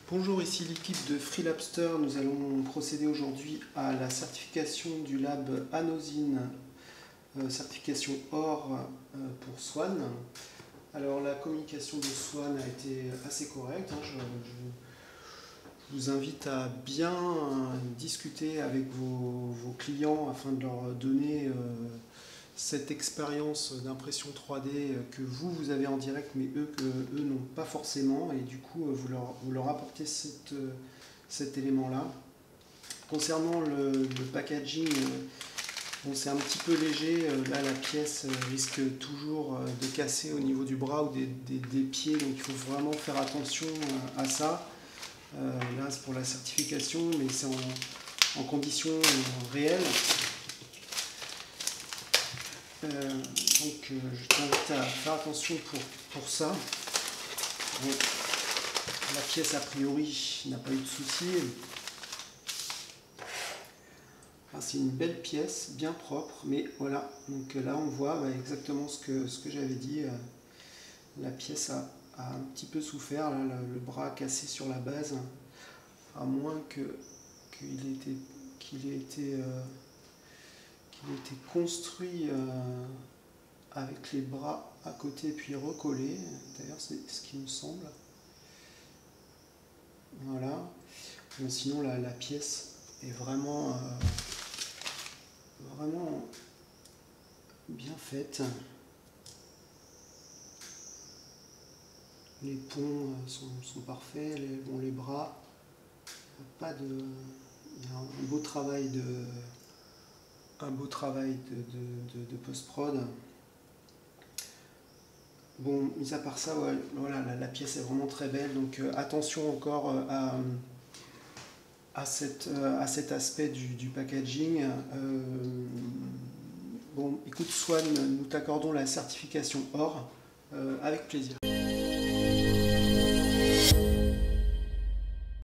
Bonjour, ici l'équipe de Freelabster. Nous allons procéder aujourd'hui à la certification du lab Anosine, certification or pour Swan. Alors la communication de Swan a été assez correcte. Je vous invite à bien discuter avec vos clients afin de leur donner cette expérience d'impression 3D que vous avez en direct, mais eux n'ont pas forcément, et du coup vous leur apportez cet élément-là. Concernant le packaging, bon, c'est un petit peu léger, là la pièce risque toujours de casser au niveau du bras ou des pieds, donc il faut vraiment faire attention à ça. Là c'est pour la certification, mais c'est en conditions réelles. Je t'invite à faire attention pour ça. Bon, la pièce a priori n'a pas eu de souci. C'est une belle pièce, bien propre, mais voilà. Donc là on voit exactement ce que j'avais dit. La pièce a un petit peu souffert, là, le bras cassé sur la base, à moins qu'il ait été construit avec les bras à côté puis recollés. D'ailleurs c'est ce qui me semble. Voilà. Mais sinon la pièce est vraiment bien faite. Les ponts sont parfaits, les bras, il y a un beau travail de post-prod. Bon, mis à part ça, voilà, la pièce est vraiment très belle, donc attention encore à cet aspect du packaging. Bon, écoute Swan, nous t'accordons la certification or avec plaisir.